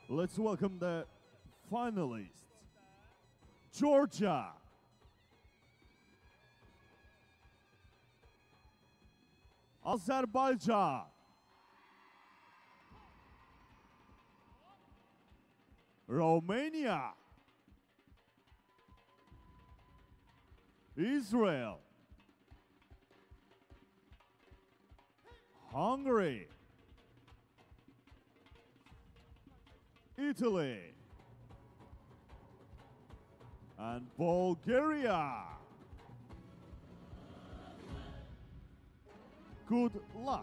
Let's welcome the finalists. Georgia. Azerbaijan. Romania. Israel. Hungary. Italy. And Bulgaria. Good luck.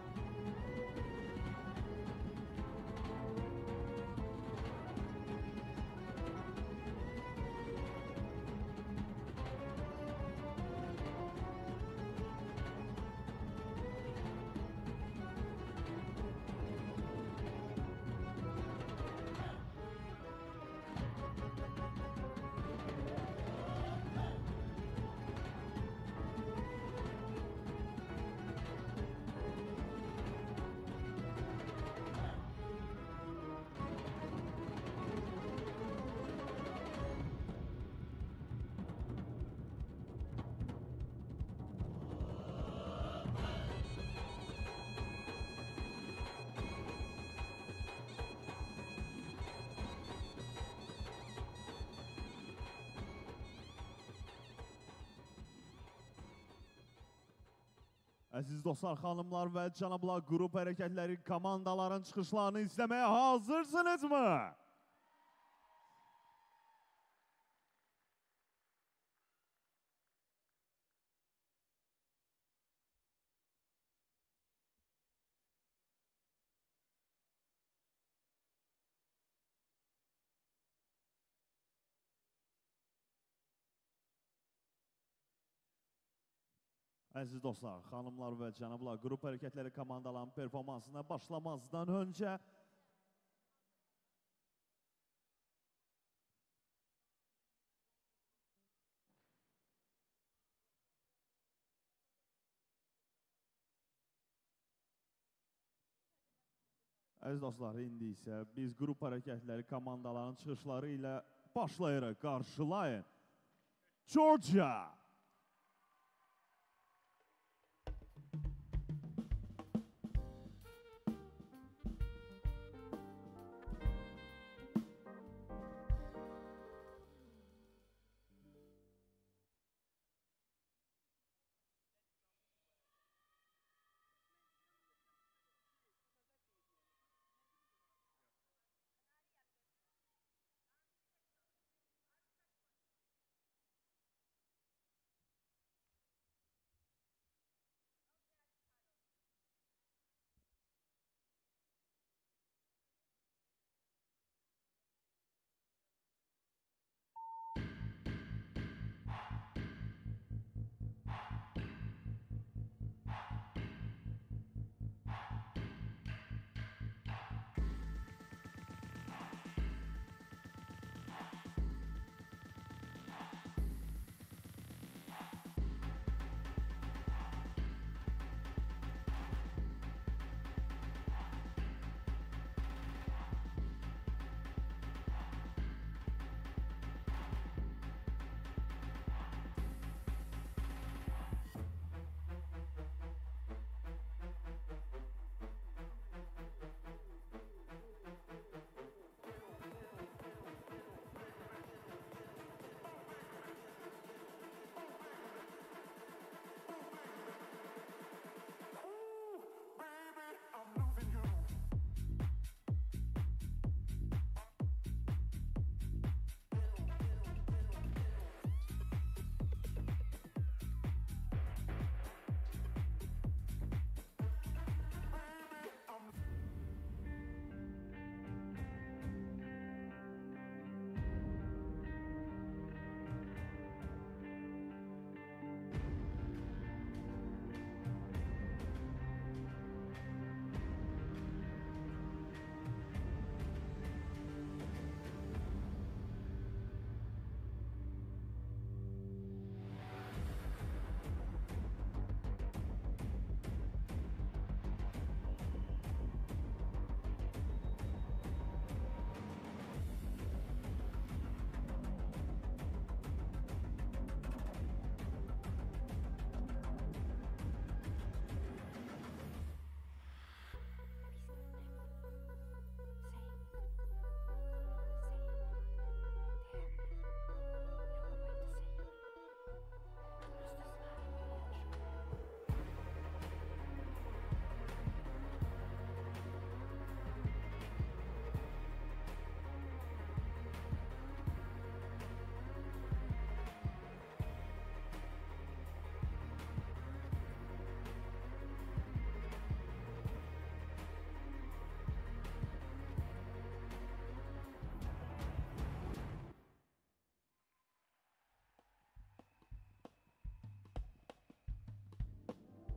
Əziz dostlar, xanımlar və cənablar, qrup hərəkətləri, komandaların çıxışlarını izləməyə hazırsınızmı? Əziz dostlar, xanımlar və cənablar, qrup hərəkətləri komandaların performansına başlamazdan öncə Əziz dostlar, indi isə biz qrup hərəkətləri komandaların çıxışları ilə başlayırıq. Qarşılayın. Georgia.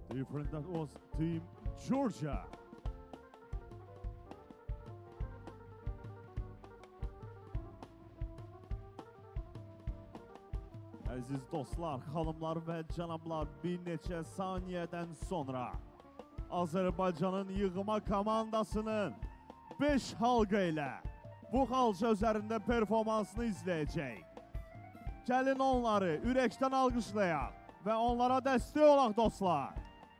Different, that was Team Georgia. Əziz dostlar, xanımlar və cənablar, bir neçə saniyədən sonra Azərbaycanın yığma komandasının 5 halqa ilə bu xalça üzərində performansını izləyəcək. Gəlin onları ürəkdən alqışlayaq və onlara dəstək olaq dostlar.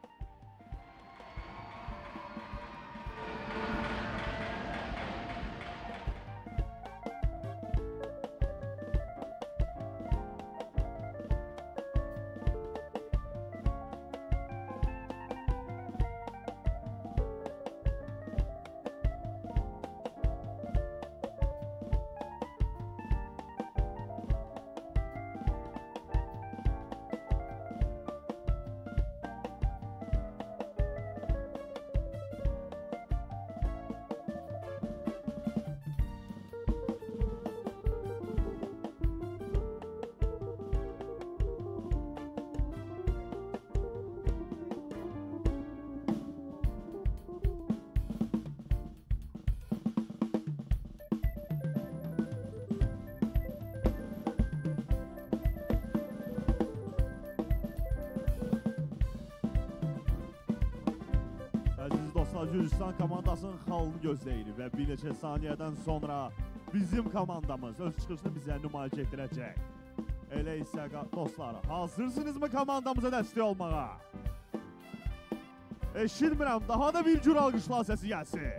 Gürcistan komandasının xalını gözləyirik və bir neçə saniyədən sonra bizim komandamız öz çıxışını bizə nümayiş etdirəcək. Elə isə dostlar, hazırsınızmı komandamıza dəstək olmağa? Eşitmirəm, daha da bir cür alqışlar səsi gəlsin.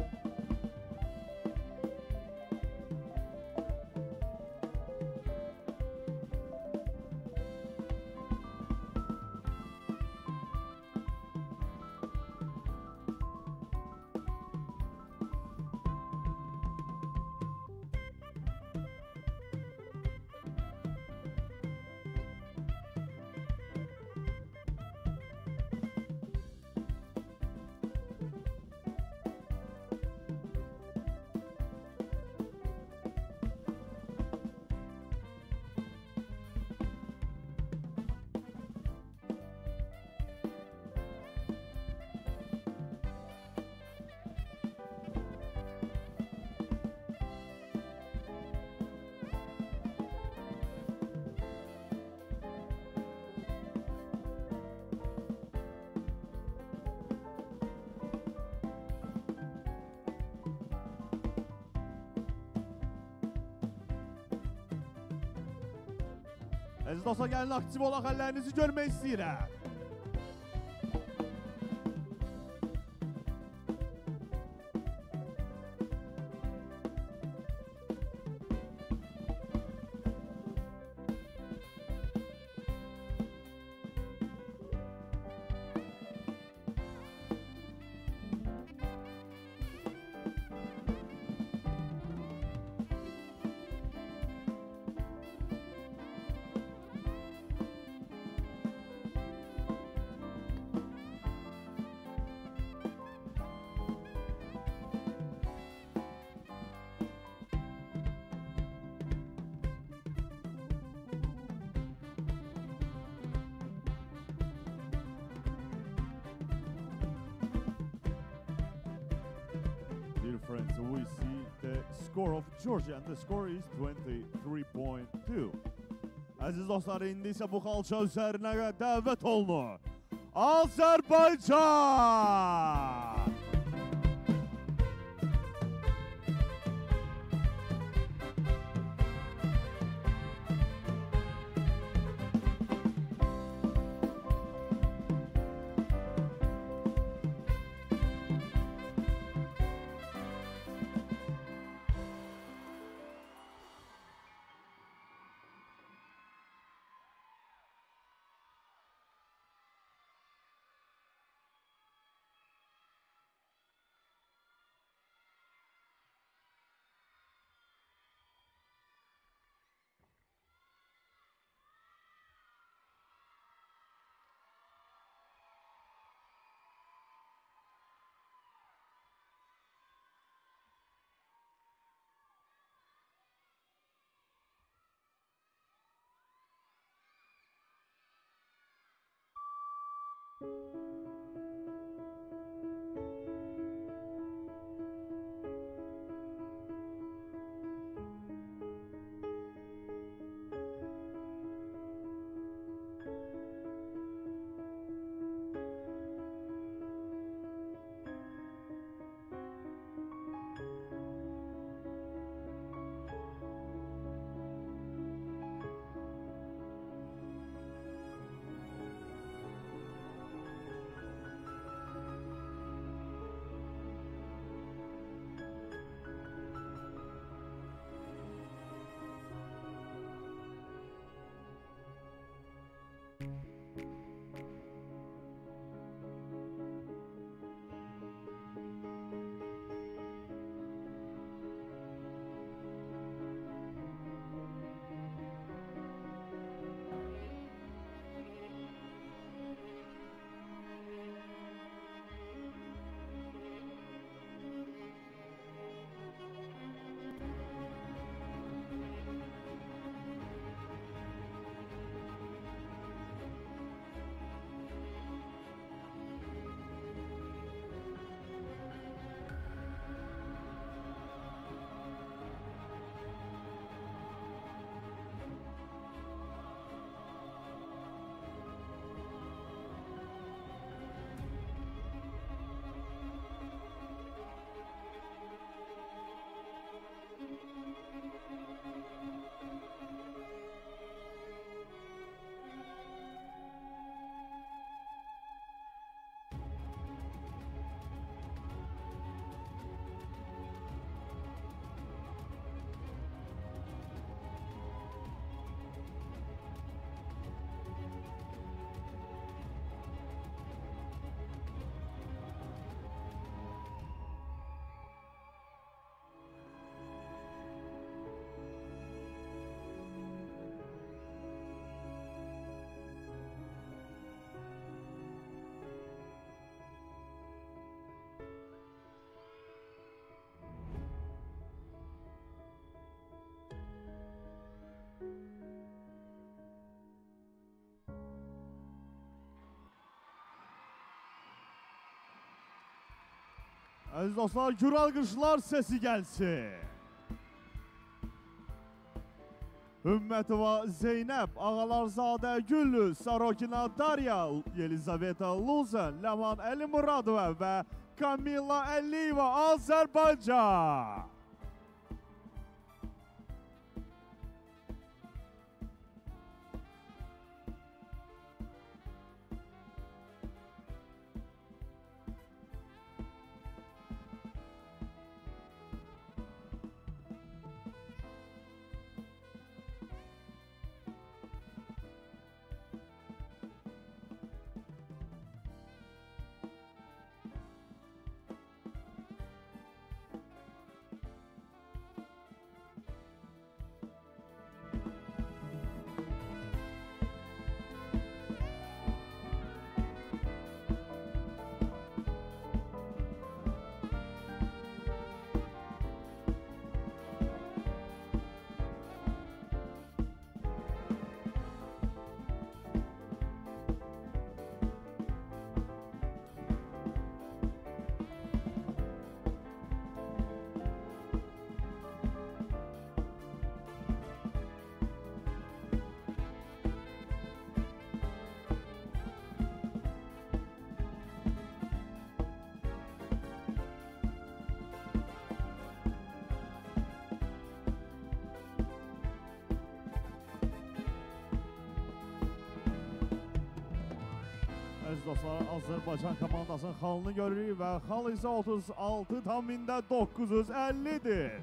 Əziz dostlar, gəlin aktiv olaq, əllərinizi görmək istəyirəm. Friends, we see the score of Georgia, and the score is 23.2. Əziz dostlar, indi isə bu xalça üzərinə dəvət olunur. Azərbaycan! Aziz dostlar, gür alqışlar sesi gəlsin. Hümmətova Zeynəb, Ağalarzadə Güllü, Sarokina Darya, Yelizaveta Luzen, Ləman Əlimuradova və Kamila Əliyeva, Azərbaycan. Əziz dostlar, Azərbaycan komandasının xalını görürük və xal isə 36.950-dir.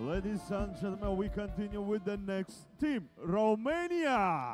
Ladies and gentlemen, we continue with the next team, Romania.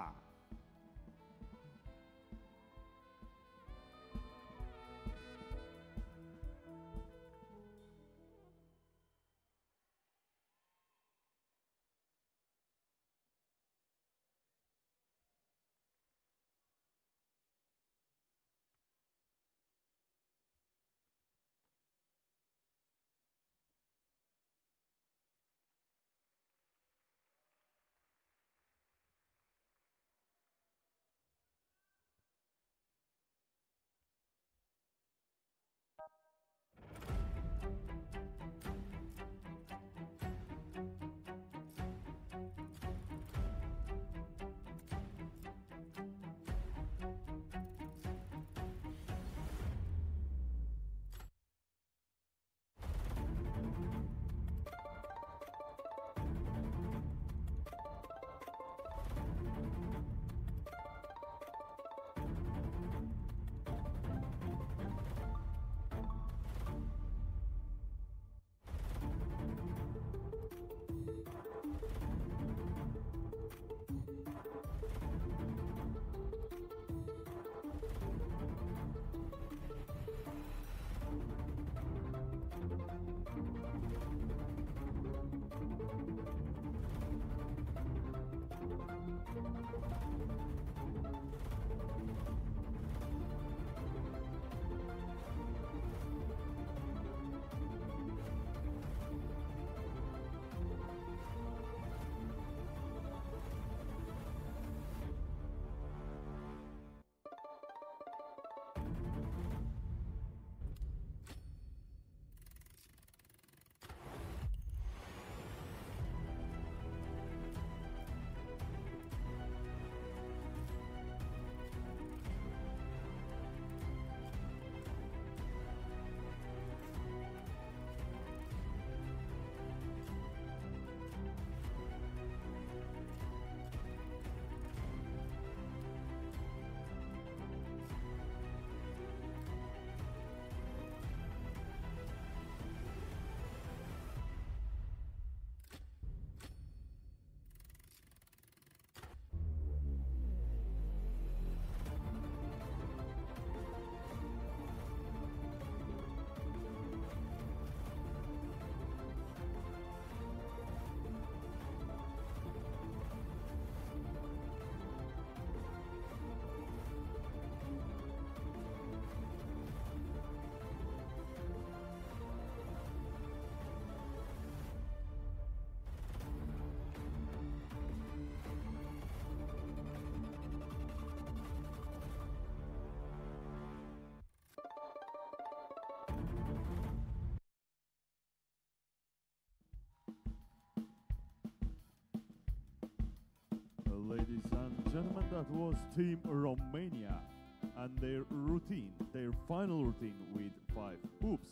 Ladies and gentlemen, that was Team Romania and their routine, their final routine with 5 hoops.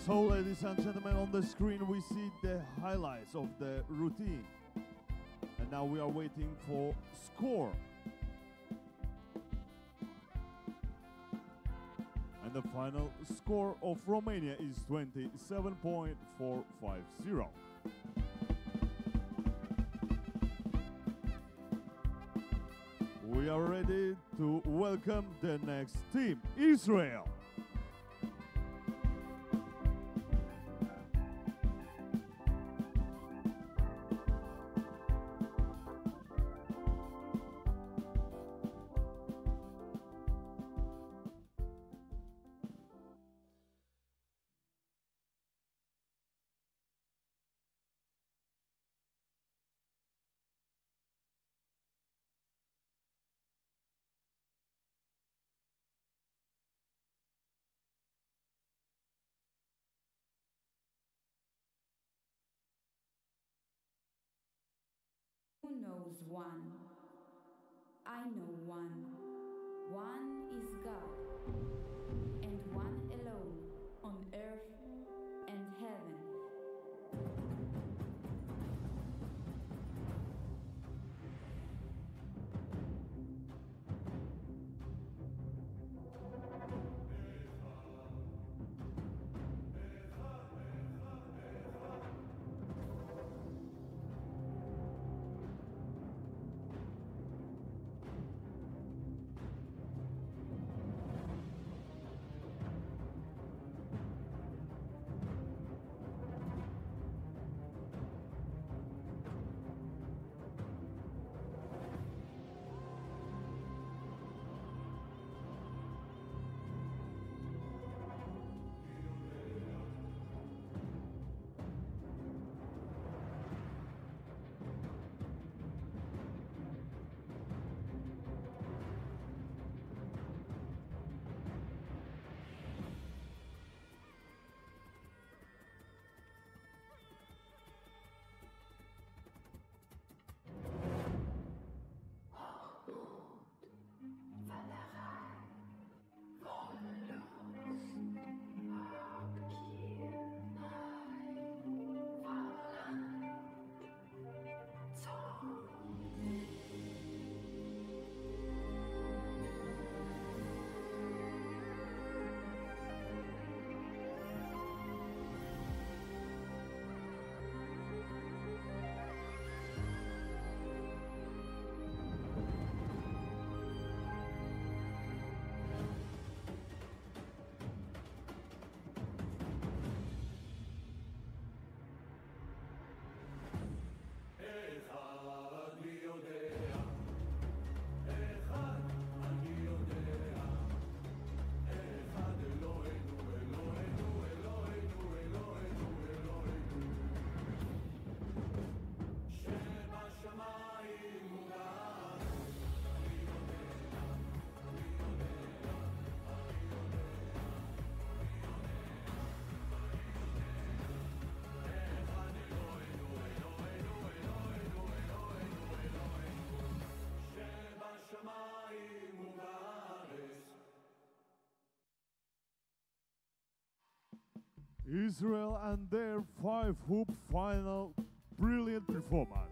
So, ladies and gentlemen, on the screen we see the highlights of the routine. And now we are waiting for score. And the final score of Romania is 27.450. We are ready to welcome the next team, Israel. Who knows one? I know one. One is God, and one alone on earth and heaven. Israel and their 5-hoop final, brilliant performance.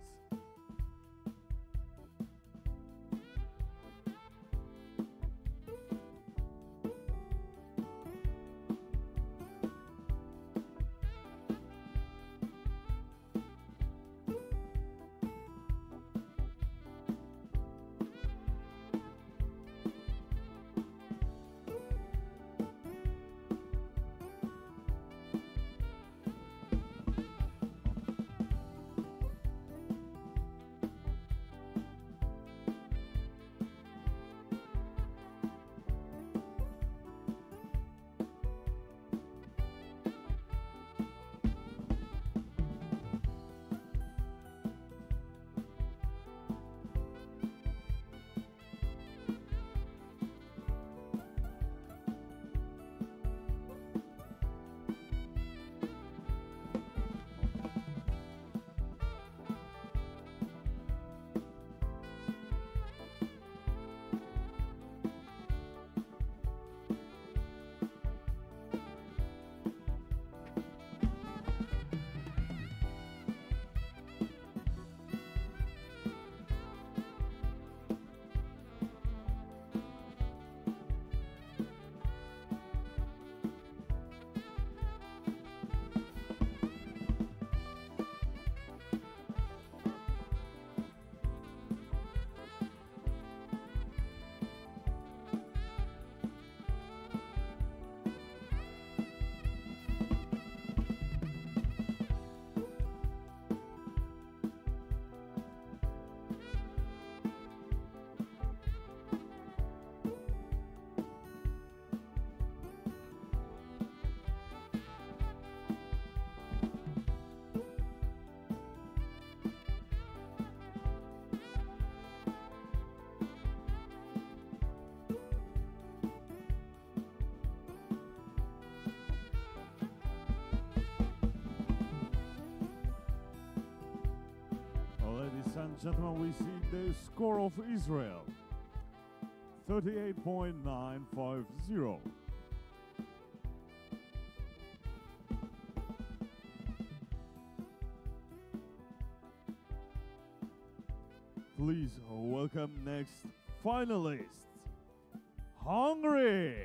and gentlemen, we see the score of Israel, 38.950. Please welcome next finalists, Hungary.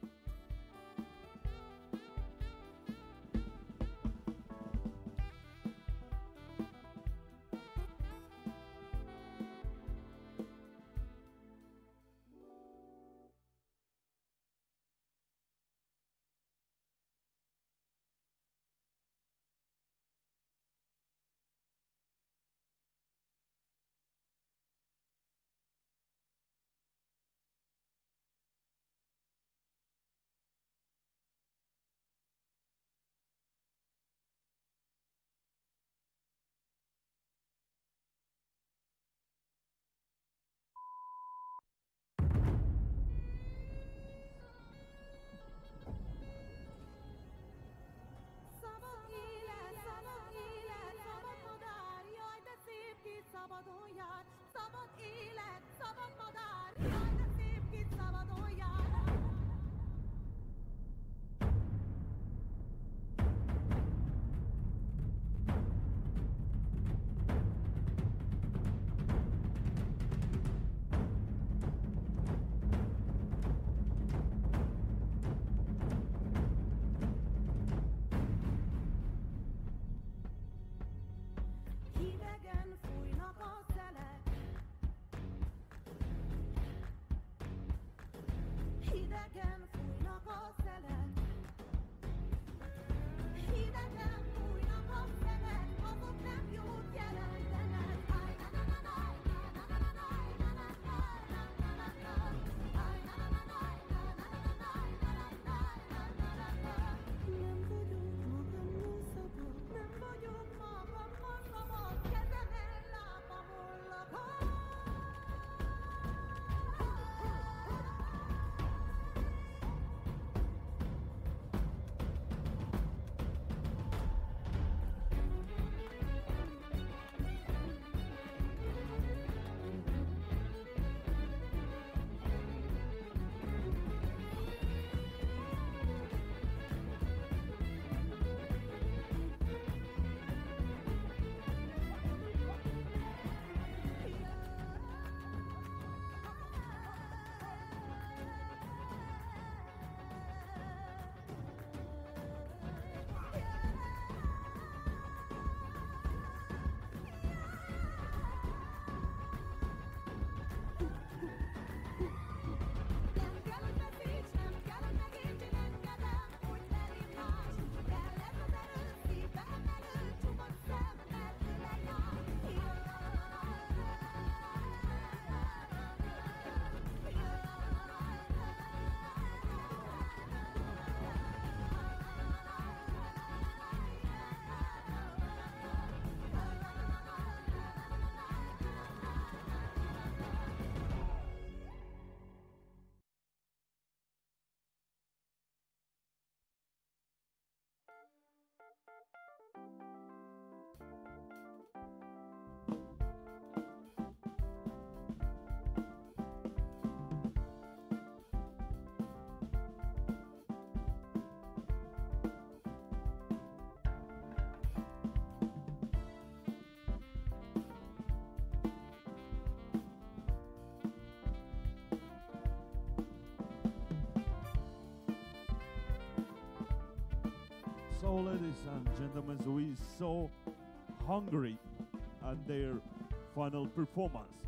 So, ladies and gentlemen, we saw Hungary and their final performance.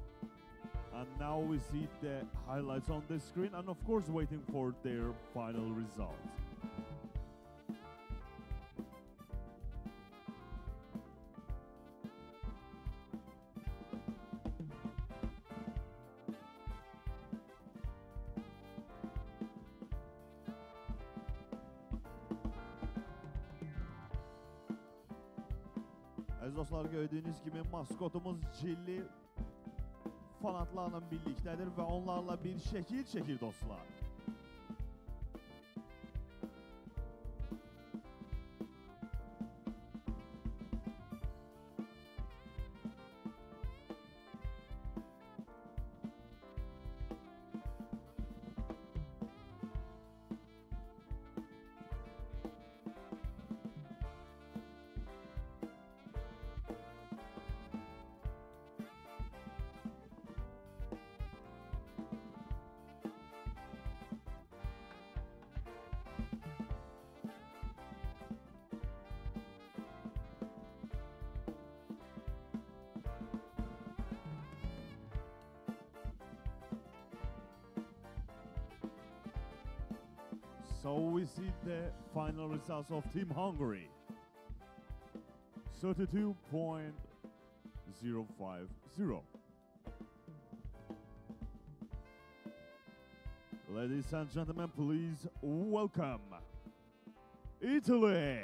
And now we see the highlights on the screen and of course waiting for their final results. Əziz dostlar, gördüyünüz kimi maskotumuz Cilli fanatlarla birlikdədir və onlarla bir şəkil çəkir dostlar. So we see the final results of Team Hungary. 32.050. Ladies and gentlemen, please welcome Italy.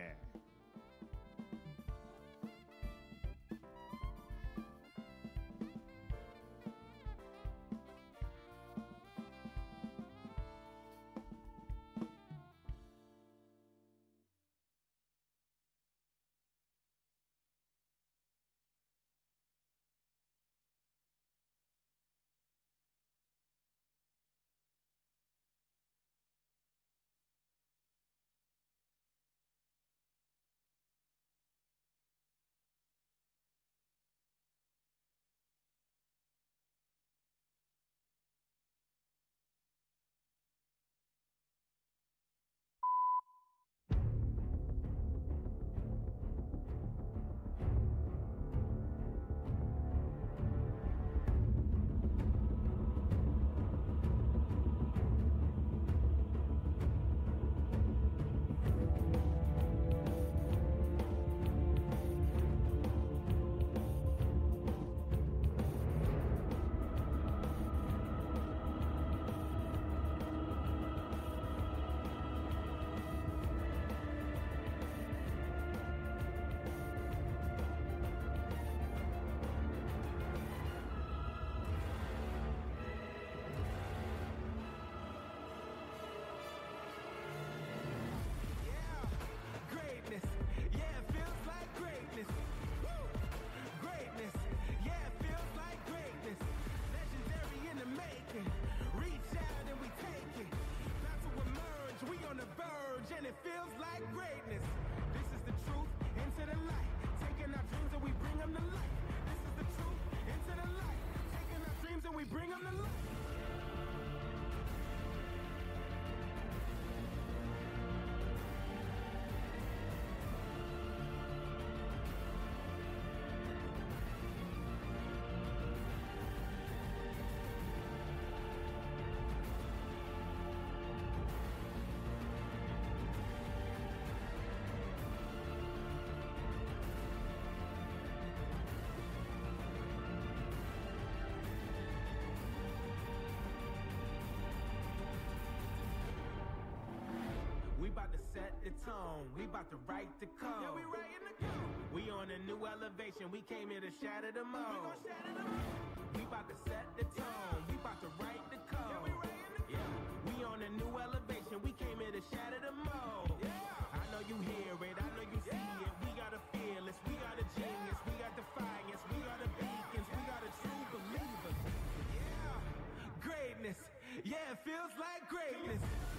We bout to set the tone, we bout to write the code. Yeah, we writing the code. We on a new elevation, we came here to shatter the mold. We gon' shatter the mold. We bout to set the tone, we bout to write the code. Yeah, we writing the code. Yeah, we on a new elevation, we came here to shatter the mold. Yeah, I know you hear it, I know you see it. We got a fearless, we got a genius, we got defiance, we got a beacons, we got a true believers. Yeah, greatness, yeah, it feels like greatness.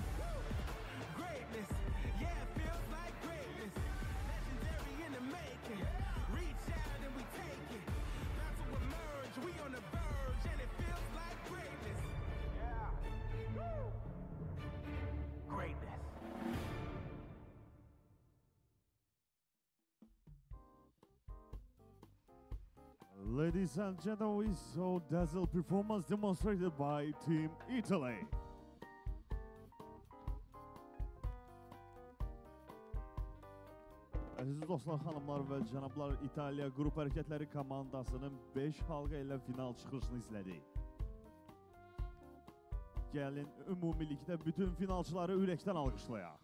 Greatness, yeah, it feels like greatness. Legendary in the making. Reach out and we take it. About to emerge, we on the verge, and it feels like greatness. Yeah. Woo. Greatness. Ladies and gentlemen, we saw dazzle performance demonstrated by Team Italy. Əziz dostlar, xanımlar və cənablar, İtaliya qrup hərəkətləri komandasının 5 halqa ilə final çıxışını izlədik. Gəlin ümumilikdə bütün finalçıları ürəkdən alqışlayaq.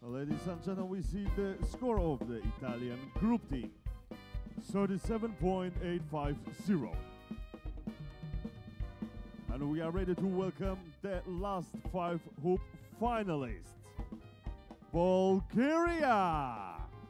Ladies and gentlemen, we see the score of the Italian group team. 37.850. And we are ready to welcome the last 5 hoop finalists. Bulgaria!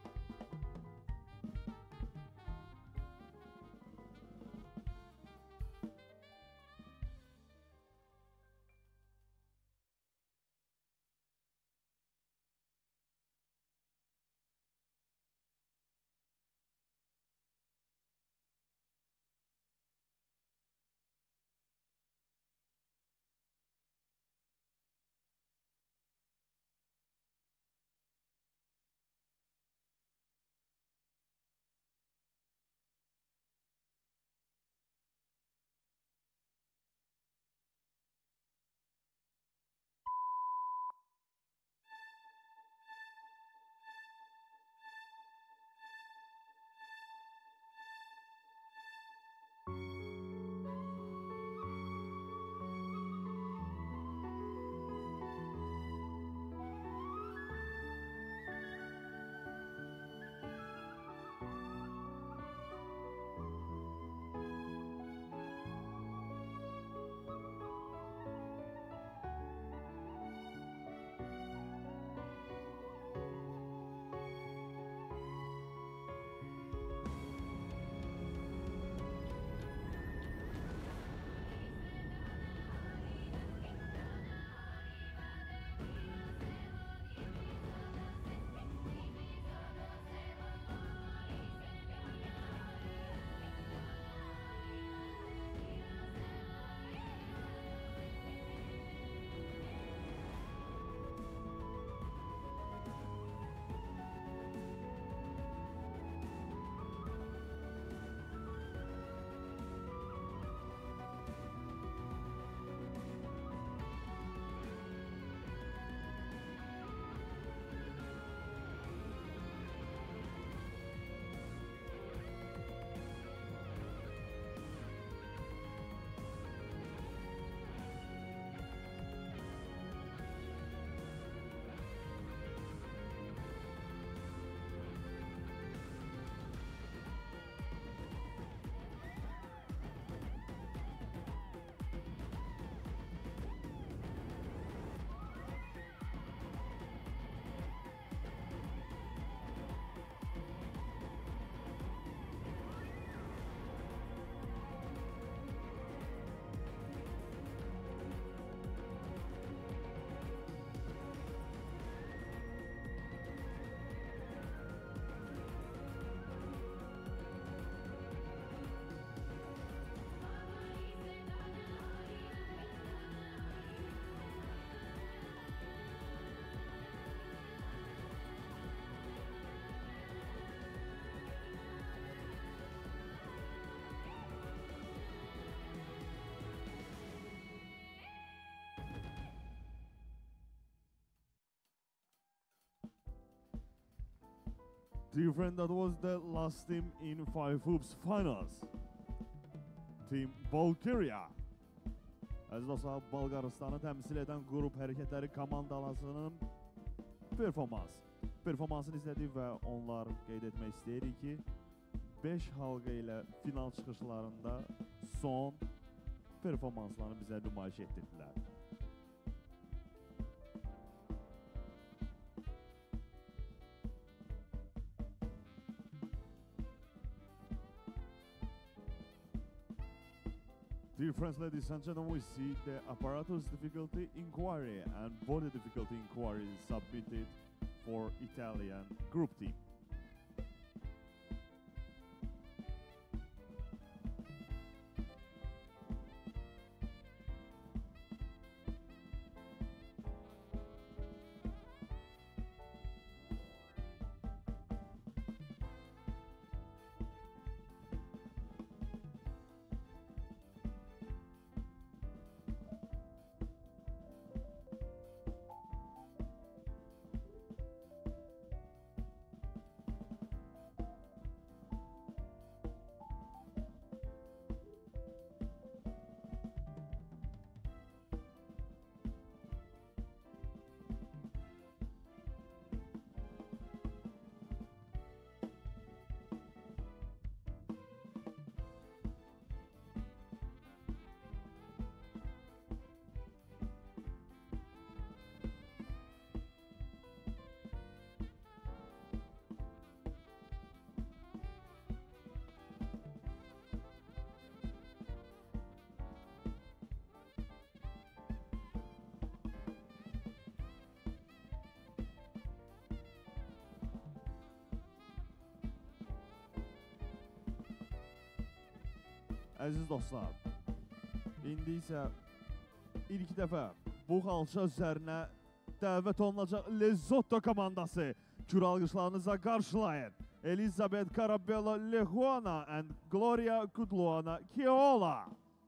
Dear friend, that was the last team in 5 hoops finals. Team Bulgaria. Əziz dostlar, Bolqarıstanı təmsil edən qrup hərəkətləri komandalarının performansını izlədik və onlar qeyd etmək istəyirik ki, 5 halqa ilə final çıxışlarında son performanslarını bizə nümayiş etdirdilər. Dear friends, ladies and gentlemen, we see the apparatus difficulty inquiry and body difficulty inquiry submitted for Italian group team. Əziz dostlar, indi isə ilk dəfə bu xalça üzərinə dəvət olunacaq Lesotho komandası. Kür alqışlarınıza qarşılayın. Elizabeth Carabello Lehuana and Gloria Kudluana Keola.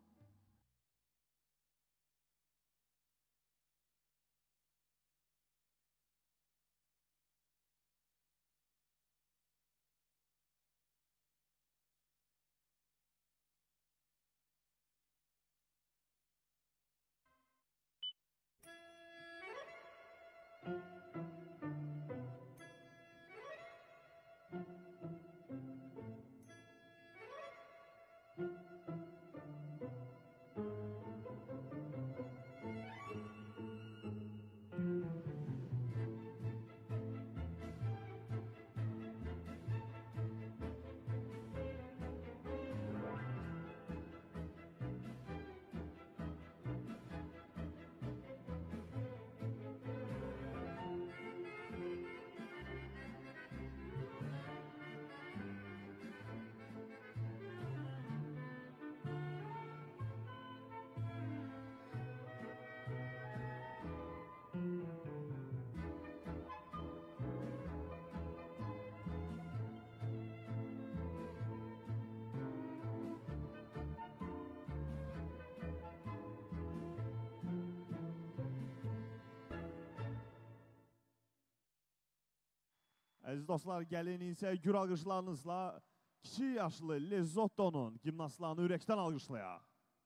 Əziz dostlar, gəlin isə gür alqışlarınızla kiçik yaşlı Lesotho'nun gimnastlarını ürəkdən alqışlayaq.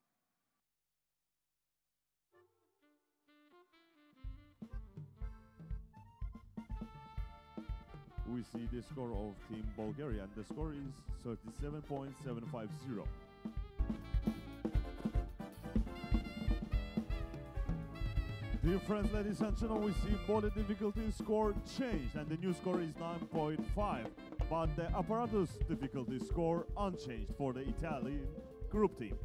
We see the score of Team Bulgaria, and the score is 37.750. Dear friends, ladies and gentlemen, we see body difficulty score changed, and the new score is 9.5, but the apparatus difficulty score unchanged for the Italian group team.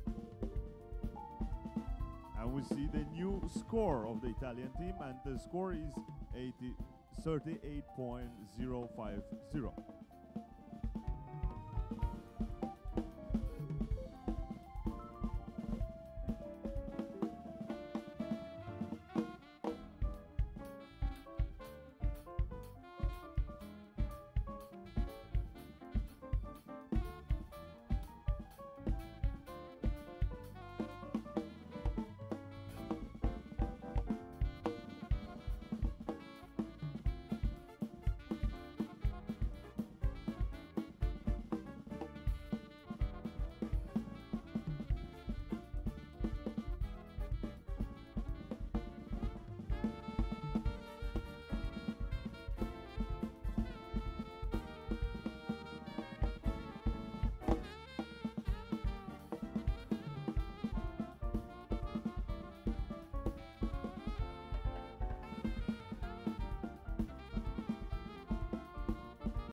And we see the new score of the Italian team, and the score is 38.050.